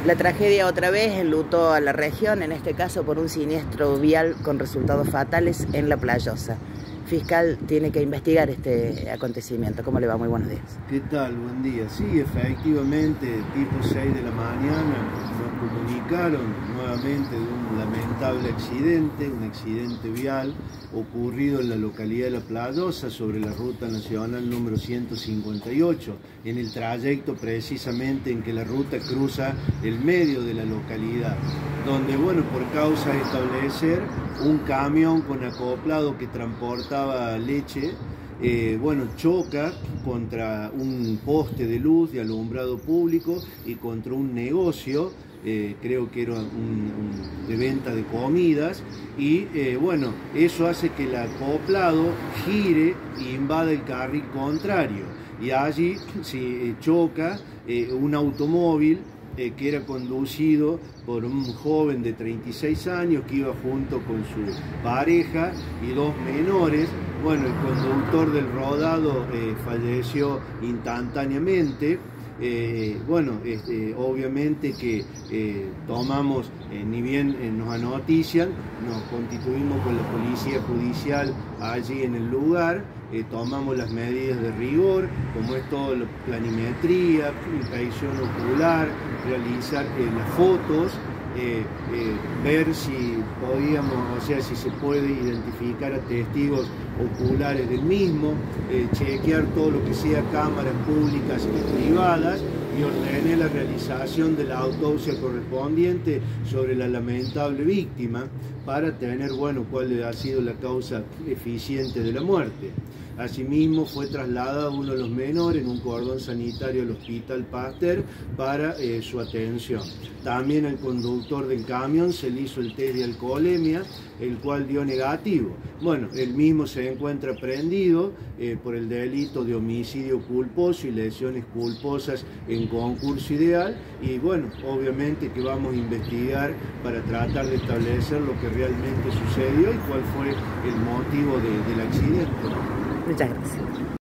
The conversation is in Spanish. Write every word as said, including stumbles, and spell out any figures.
La tragedia otra vez enlutó a la región, en este caso por un siniestro vial con resultados fatales en La Playosa. Fiscal tiene que investigar este acontecimiento. ¿Cómo le va? Muy buenos días. ¿Qué tal? Buen día. Sí, efectivamente, tipo seis de la mañana nos comunicaron nuevamente de un lamentable accidente, un accidente vial ocurrido en la localidad de La Playosa sobre la ruta nacional número ciento cincuenta y ocho, en el trayecto precisamente en que la ruta cruza el medio de la localidad, donde, bueno, por causa de establecer un camión con acoplado que transportaba leche, Eh, bueno, choca contra un poste de luz de alumbrado público y contra un negocio, eh, creo que era un, un, de venta de comidas, y eh, bueno, eso hace que el acoplado gire e invada el carril contrario, y allí se choca eh, un automóvil Eh, que era conducido por un joven de treinta y seis años que iba junto con su pareja y dos menores. Bueno, el conductor del rodado eh, falleció instantáneamente. Eh, bueno, este, obviamente que eh, tomamos, eh, ni bien eh, nos anotician, nos constituimos con la policía judicial allí en el lugar, eh, tomamos las medidas de rigor, como es todo la planimetría, inspección ocular, realizar eh, las fotos, eh, eh, ver si podíamos, o sea, si se puede identificar a testigos oculares del mismo, eh, chequear todo lo que sea cámaras públicas y privadas, y ordené la realización de la autopsia correspondiente sobre la lamentable víctima para tener, bueno, cuál ha sido la causa eficiente de la muerte. Asimismo, fue trasladado uno de los menores en un cordón sanitario al Hospital Pasteur para eh, su atención. También al conductor del camión se le hizo el test de alcoholemia, el cual dio negativo. Bueno, el mismo se encuentra prendido eh, por el delito de homicidio culposo y lesiones culposas en concurso ideal, y bueno, obviamente que vamos a investigar para tratar de establecer lo que realmente sucedió y cuál fue el motivo de, del accidente. Muchas gracias.